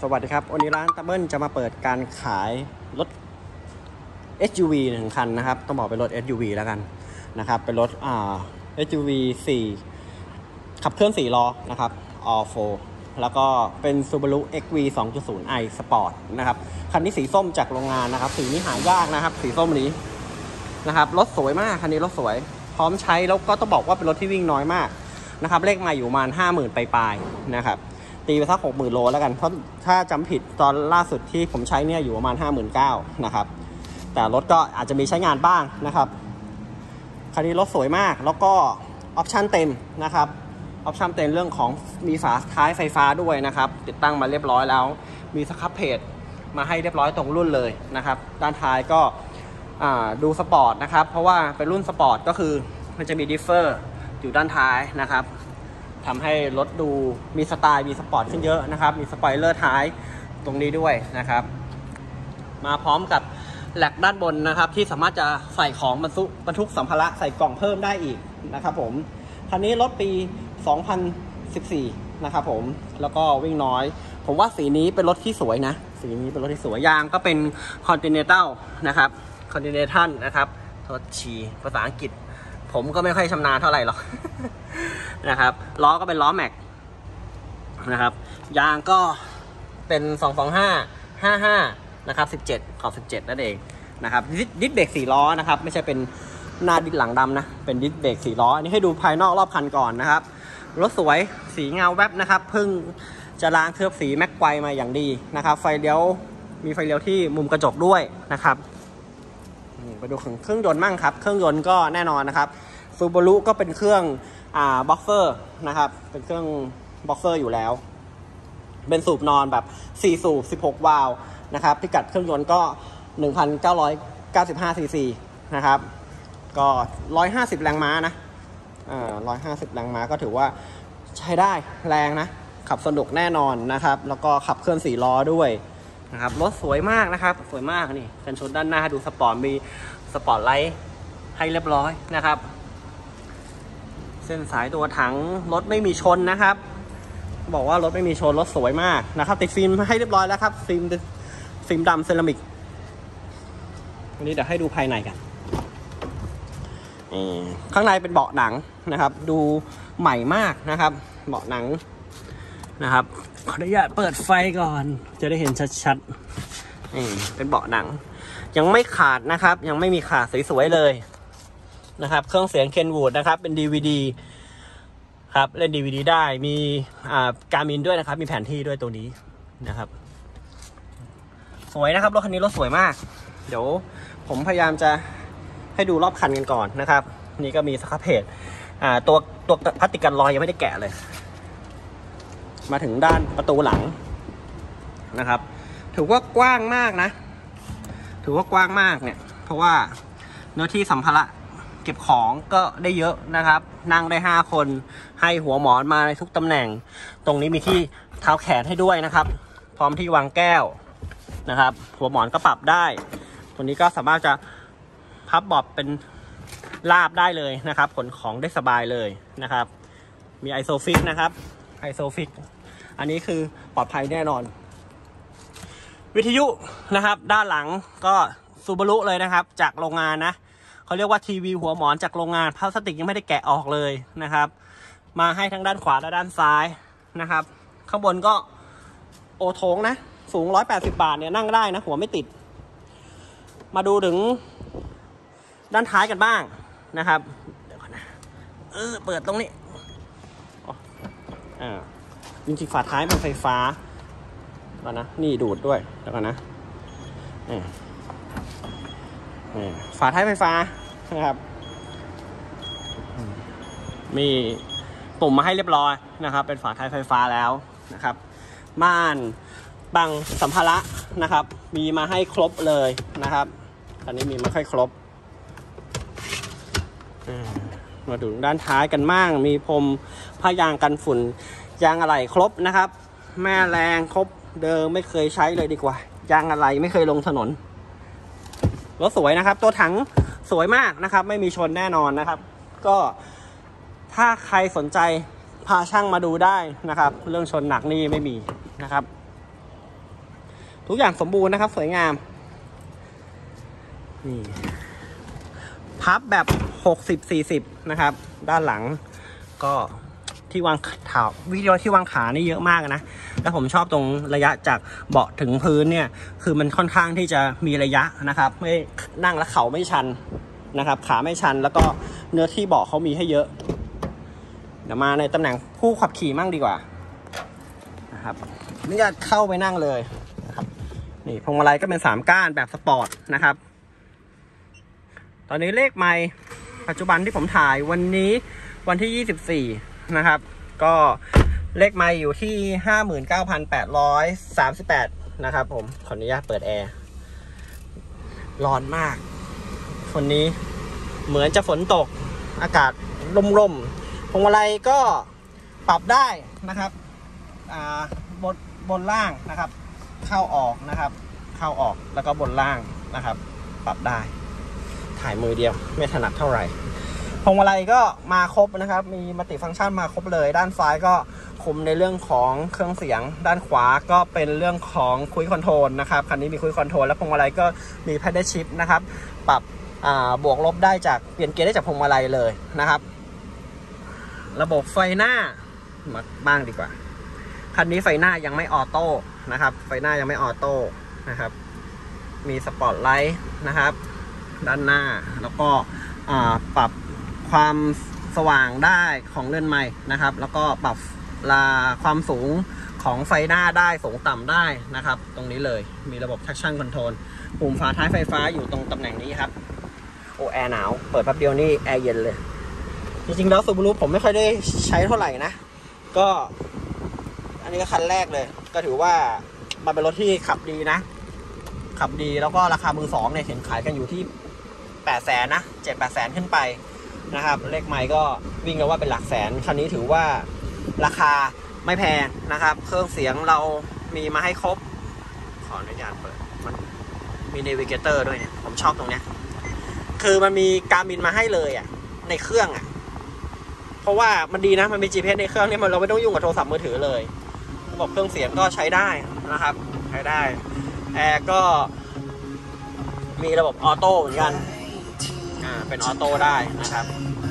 สวัสดีครับวันนี้ร้านตะเบิ้ลจะมาเปิดการขายรถ SUV 1 คันนะครับต้องบอกเป็นรถ SUV แล้วกันนะครับเป็นรถSUV 4ขับเคลื่อน4 ล้อนะครับ All 4แล้วก็เป็น Subaru XV 2.0i Sport นะครับคันนี้สีส้มจากโรงงานนะครับสีนี้หายากนะครับสีส้มนี้นะครับรถสวยมากคันนี้รถสวยพร้อมใช้แล้วก็ต้องบอกว่าเป็นรถที่วิ่งน้อยมากนะครับเลขมาอยู่ประมาณ 50,000 ปลายๆนะครับตีไปสัก 60,000 โลแล้วกันเพราะถ้าจำผิดตอนล่าสุดที่ผมใช้เนี่ยอยู่ประมาณ 59,000 นะครับแต่รถก็อาจจะมีใช้งานบ้างนะครับคันนี้รถสวยมากแล้วก็ออปชั่นเต็มนะครับออปชั่นเต็มเรื่องของมีฝาท้ายไฟฟ้าด้วยนะครับติดตั้งมาเรียบร้อยแล้วมีสครับเพจมาให้เรียบร้อยตรงรุ่นเลยนะครับด้านท้ายก็ดูสปอร์ตนะครับเพราะว่าเป็นรุ่นสปอร์ตก็คือมันจะมีดิฟเฟอร์อยู่ด้านท้ายนะครับทำให้รถดูมีสไตล์มีสปอร์ตขึ้นเยอะนะครับมีสปอยเลอร์ท้ายตรงนี้ด้วยนะครับมาพร้อมกับแหลกด้านบนนะครับที่สามารถจะใส่ของบรรทุกสัมภาระใส่กล่องเพิ่มได้อีกนะครับผมคันนี้รถปี 2014 นะครับผมแล้วก็วิ่งน้อยผมว่าสีนี้เป็นรถที่สวยนะสีนี้เป็นรถที่สวยยางก็เป็น Continental นะครับ Continental นะครับโทษทีภาษาอังกฤษผมก็ไม่ค่อยชำนาญเท่าไหร่หรอก นะครับล้อก็เป็นล้อแม็กนะครับยางก็เป็น225/55นะครับ17ขอบ17นั่นเองนะครับดิสเบรก4 ล้อนะครับไม่ใช่เป็นหน้าดิสหลังดำนะเป็นดิสเบรก4 ล้ออันนี้ให้ดูภายนอกรอบคันก่อนนะครับรถสวยสีเงาแวบนะครับเพิ่งจะล้างเคลือบสีแม็กไกวมาอย่างดีนะครับไฟเลี้ยวมีไฟเลี้ยวที่มุมกระจกด้วยนะครับไปดูเครื่องยนต์มั่งครับเครื่องยนต์ก็แน่นอนนะครับซูบารุก็เป็นเครื่องบ็อกเซอร์นะครับเป็นเครื่องบ็อกเซอร์อยู่แล้วเป็นสูบนอนแบบ4 สูบ16 วาล์วนะครับพิกัดเครื่องยนต์ก็ 1,995 ซีซีนะครับก็150 แรงม้านะ150 แรงม้าก็ถือว่าใช้ได้แรงนะขับสนุกแน่นอนนะครับแล้วก็ขับเคลื่อน4 ล้อด้วยนะครับรถสวยมากนะครับสวยมากนี่กันชนด้านหน้าดูสปอร์ตมีสปอร์ตไลท์ให้เรียบร้อยนะครับเส้นสายตัวถังรถไม่มีชนนะครับบอกว่ารถไม่มีชนรถสวยมากนะครับติดฟิล์มให้เรียบร้อยแล้วครับฟิล์มดำเซรามิกวันนี้เดี๋ยวให้ดูภายในกันข้างในเป็นเบาะหนังนะครับดูใหม่มากนะครับเบาะหนังนะครับขออนุญาตเปิดไฟก่อนจะได้เห็นชัดๆเป็นเบาะหนังยังไม่ขาดนะครับยังไม่มีขาดสวยๆเลยนะครับเครื่องเสียงเคนวูดนะครับเป็น DVD ครับเล่น DVD ได้มีการ์มินด้วยนะครับมีแผนที่ด้วยตัวนี้นะครับสวยนะครับรถคันนี้รถสวยมากเดี๋ยวผมพยายามจะให้ดูรอบคันกันก่อนนะครับนี่ก็มีสครับเพจตัวพลาสติกกันรอยยังไม่ได้แกะเลยมาถึงด้านประตูหลังนะครับถือว่ากว้างมากนะถือว่ากว้างมากเนี่ยเพราะว่าเนื้อที่สัมภาระเก็บของก็ได้เยอะนะครับนั่งได้5 คนให้หัวหมอนมาในทุกตำแหน่งตรงนี้มีที่เท้าแขนให้ด้วยนะครับพร้อมที่วางแก้วนะครับหัวหมอนก็ปรับได้ตัวนี้ก็สามารถจะพับเบาะเป็นลาบได้เลยนะครับขนของได้สบายเลยนะครับมีไอโซฟิกนะครับไอโซฟิกอันนี้คือปลอดภัยแน่นอนวิทยุนะครับด้านหลังก็ซูบารุเลยนะครับจากโรงงานนะเขาเรียกว่าทีวีหัวหมอนจากโรงงานพลาสติกยังไม่ได้แกะออกเลยนะครับมาให้ทั้งด้านขวาและด้านซ้ายนะครับข้างบนก็โอโถงนะสูง180 บาทเนี่ยนั่งได้นะหัวไม่ติดมาดูถึงด้านท้ายกันบ้างนะครับเดี๋ยวก่อนนะเปิดตรงนี้จริงๆฝาท้ายมันไฟฟ้าก่อนนะนี่ดูดด้วยเดี๋ยวก่อนนะฝาท้ายไฟฟ้านะครับมีปุ่มมาให้เรียบร้อยนะครับเป็นฝาท้ายไฟฟ้าแล้วนะครับม่านบังสัมภาระนะครับมีมาให้ครบเลยนะครับตอนนี้มีไม่ค่อยครบมาดูด้านท้ายกันบ้างมีพรมผ้ายางกันฝุ่นยางอะไหล่ครบนะครับแม่แรงครบเดิมไม่เคยใช้เลยดีกว่ายางอะไหล่ไม่เคยลงถนนรถสวยนะครับตัวถังสวยมากนะครับไม่มีชนแน่นอนนะครับก็ถ้าใครสนใจพาช่างมาดูได้นะครับเรื่องชนหนักนี่ไม่มีนะครับทุกอย่างสมบูรณ์นะครับสวยงามนี่พับแบบ60-40นะครับด้านหลังก็ที่วางขาวิดีโอที่วางขานี่เยอะมากนะแล้วผมชอบตรงระยะจากเบาะถึงพื้นเนี่ยคือมันค่อนข้างที่จะมีระยะนะครับไม่นั่งแล้วเข่าไม่ชันนะครับขาไม่ชันแล้วก็เนื้อที่เบาะเขามีให้เยอะเดี๋ยวมาในตำแหน่งผู้ขับขี่มั่งดีกว่านะครับนี่จะเข้าไปนั่งเลยนะครับนี่พวงมาลัยก็เป็น3ก้านแบบสปอร์ตนะครับตอนนี้เลขไมล์ปัจจุบันที่ผมถ่ายวันนี้วันที่24นะครับก็เลขไมล์อยู่ที่ 59,838 นะครับผมขออนุญาตเปิดแอร์ร้อนมากวันนี้เหมือนจะฝนตกอากาศร่มๆพวงมาลัยก็ปรับได้นะครับบนล่างนะครับเข้าออกนะครับเข้าออกแล้วก็บนล่างนะครับปรับได้ถ่ายมือเดียวไม่ถนัดเท่าไหร่พวงมาลัยก็มาครบนะครับมีมัลติฟังก์ชันมาครบเลยด้านซ้ายก็คุมในเรื่องของเครื่องเสียงด้านขวาก็เป็นเรื่องของคุยคอนโทรลนะครับคันนี้มีคุยคอนโทรลและพวงมาลัยก็มีแพดเดิลชิฟต์นะครับปรับบวกลบได้จากเปลี่ยนเกียร์ได้จากพวงมาลัยเลยนะครับระบบไฟหน้ามาบ้างดีกว่าคันนี้ไฟหน้ายังไม่ออโต้นะครับไฟหน้ายังไม่ออโต้นะครับมีสปอตไลท์นะครับด้านหน้าแล้วก็ปรับความสว่างได้ของเลื่อนไม้นะครับแล้วก็ปรับความสูงของไฟหน้าได้สูงต่ำได้นะครับตรงนี้เลยมีระบบ traction control ปุ่มฝาท้ายไฟฟ้าอยู่ตรงตำแหน่งนี้ครับโอ้แอร์หนาวเปิดแป๊บเดียวนี่แอร์เย็นเลยจริงๆแล้ว Subaru ผมไม่ค่อยได้ใช้เท่าไหร่นะก็อันนี้ก็คันแรกเลยก็ถือว่ามันเป็นรถที่ขับดีนะขับดีแล้วก็ราคามือสองเนี่ยเห็นขายกันอยู่ที่800,000นะ7-800,000ขึ้นไปนะครับเลขไมล์ก็วิ่งกันว่าเป็นหลักแสนคันนี้ถือว่าราคาไม่แพงนะครับเครื่องเสียงเรามีมาให้ครบขออนุญาตเปิดมันมีเนวิเกเตอร์ด้วยเนี่ยผมชอบตรงเนี้ยคือมันมีการ์มินมาให้เลยอ่ะในเครื่องอ่ะเพราะว่ามันดีนะมันมี GPS ในเครื่องนี่เราไม่ต้องยุ่งกับโทรศัพท์มือถือเลยระบบเครื่องเสียงก็ใช้ได้นะครับใช้ได้แอร์ก็มีระบบออโต้เหมือนกันเป็นออโต้ได้นะครับ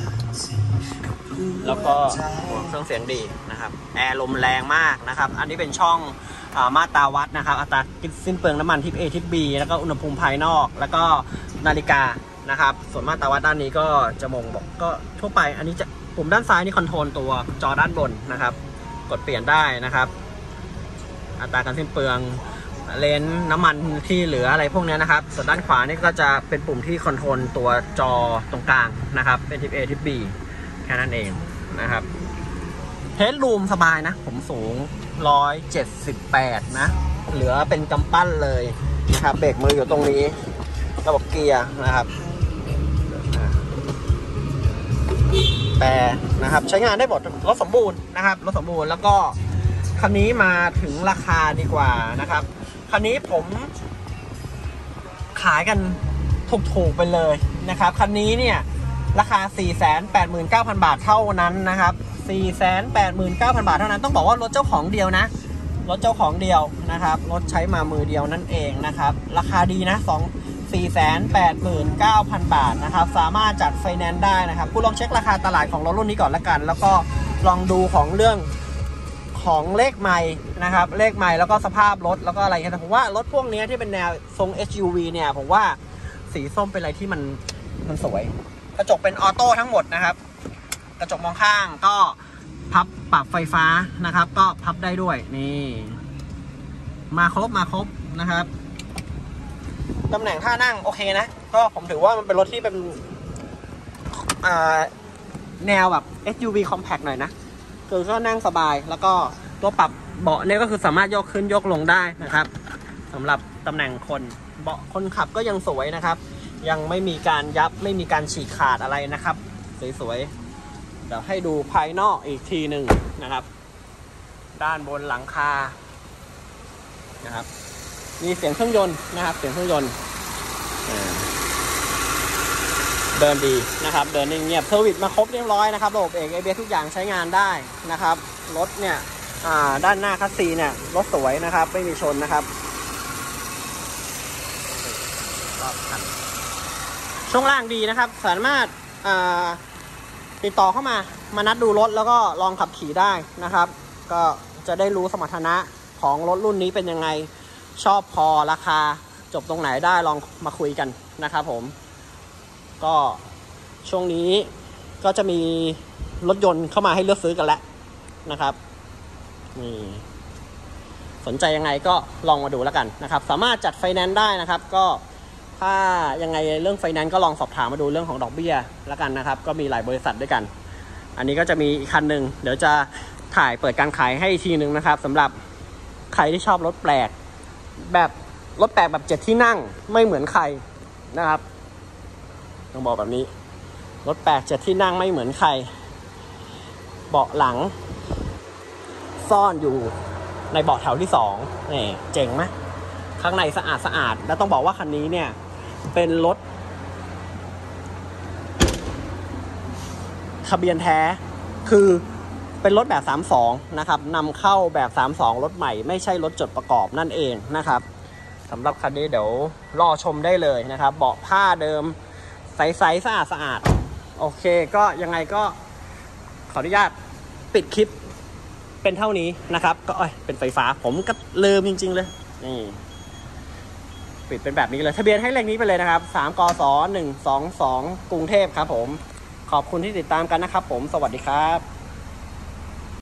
แล้วก็เครื่องเสียงดีนะครับแอร์ลมแรงมากนะครับอันนี้เป็นช่องมาตราวัดนะครับอัตราสิ้นเปลืองน้ำมันทิป A ทิป B แล้วก็อุณหภูมิภายนอกแล้วก็นาฬิกานะครับส่วนมาตราวัดด้านนี้ก็จะมองบอกก็ทั่วไปอันนี้จะปุ่มด้านซ้ายนี่คอนโทรลตัวจอด้านบนนะครับกดเปลี่ยนได้นะครับอัตราการสิ้นเปลืองเลนน้ำมันที่เหลืออะไรพวกนี้นะครับส่วนด้านขวานี่ก็จะเป็นปุ่มที่คอนโทรลตัวจอตรงกลางนะครับเป็นทิป A ทิป B แค่นั้นเองนะครับเฮดรูมสบายนะผมสูง178นะเหลือเป็นกำปั้นเลยนะครับเบรกมืออยู่ตรงนี้ระบบเกียร์นะครับแต่นะครับใช้งานได้หมดรถสมบูรณ์นะครับรถสมบูรณ์แล้วก็คันนี้มาถึงราคาดีกว่านะครับคันนี้ผมขายกันถูกๆไปเลยนะครับคันนี้เนี่ยราคา 489,000 บาทเท่านั้นนะครับ 489,000 บาทเท่านั้นต้องบอกว่ารถเจ้าของเดียวนะรถเจ้าของเดียวนะครับรถใช้มามือเดียวนั่นเองนะครับราคาดีนะ489,000 บาทนะครับสามารถจัดไฟแนนซ์ได้นะครับคุณลองเช็คราคาตลาดของรถรุ่นนี้ก่อนละกันแล้วก็ลองดูของเรื่องของเลขไมล์นะครับเลขไมล์แล้วก็สภาพรถแล้วก็อะไรกันผมว่ารถพวกนี้ที่เป็นแนวทรง SUV เนี่ยผมว่าสีส้มเป็นอะไรที่มันสวยกระจกเป็นออโต้ทั้งหมดนะครับกระจกมองข้างก็พับปรับไฟฟ้านะครับก็พับได้ด้วยนี่มาครบนะครับตำแหน่งท่านั่งโอเคนะก็ผมถือว่ามันเป็นรถที่เป็นแนวแบบ SUV compact หน่อยนะคือก็นั่งสบายแล้วก็ตัวปรับเบาะเนี่ยก็คือสามารถยกขึ้นยกลงได้นะครับสำหรับตำแหน่งคนเบาะคนขับก็ยังสวยนะครับยังไม่มีการยับไม่มีการฉีกขาดอะไรนะครับสวยๆเดี๋ยวให้ดูภายนอกอีกทีหนึ่งนะครับด้านบนหลังคานะครับมีเสียงเครื่องยนต์นะครับเสียงเครื่องยนต์เดินดีนะครับเดินเงียบเซอร์วิสมาครบเรียบร้อยนะครับระบบเอก ABS ทุกอย่างใช้งานได้นะครับรถเนี่ยด้านหน้าคัสซีเนี่ยรถสวยนะครับไม่มีชนนะครับรอบคันช่วงล่างดีนะครับสามารถติดต่อเข้ามานัดดูรถแล้วก็ลองขับขี่ได้นะครับก็จะได้รู้สมรรถนะของรถรุ่นนี้เป็นยังไงชอบพอราคาจบตรงไหนได้ลองมาคุยกันนะครับผมก็ช่วงนี้ก็จะมีรถยนต์เข้ามาให้เลือกซื้อกันแล้วนะครับนี่สนใจยังไงก็ลองมาดูแล้วกันนะครับสามารถจัดไฟแนนซ์ได้นะครับก็ถ้ายังไงเรื่องไฟแนนซ์ก็ลองสอบถามมาดูเรื่องของดอกเบี้ยแล้วกันนะครับก็มีหลายบริษัทด้วยกันอันนี้ก็จะมีอีกคันหนึ่งเดี๋ยวจะถ่ายเปิดการขายให้อีกทีนึงนะครับสำหรับใครที่ชอบรถแปลกแบบรถแปลกแบบ7ที่นั่งไม่เหมือนใครนะครับต้องบอกแบบนี้รถแปลก7ที่นั่งไม่เหมือนใครเบาะหลังซ่อนอยู่ในเบาะแถวที่2นี่เจ๋งไหมข้างในสะอาดแล้วต้องบอกว่าคันนี้เนี่ยเป็นรถทะเบียนแท้คือเป็นรถแบบ32นะครับนำเข้าแบบ32รถใหม่ไม่ใช่รถจดประกอบนั่นเองนะครับสำหรับคันนี้เดี๋ยวรอชมได้เลยนะครับเบาะผ้าเดิมใสๆสะอาดโอเคก็ยังไงก็ขออนุญาตปิดคลิปเป็นเท่านี้นะครับก็เป็นไฟฟ้าผมก็ลืมจริงๆเลยนี่ปิดเป็นแบบนี้เลยทะเบียนให้เลขนี้ไปเลยนะครับ3กส122กรุงเทพครับผมขอบคุณที่ติดตามกันนะครับผมสวัสดีครับ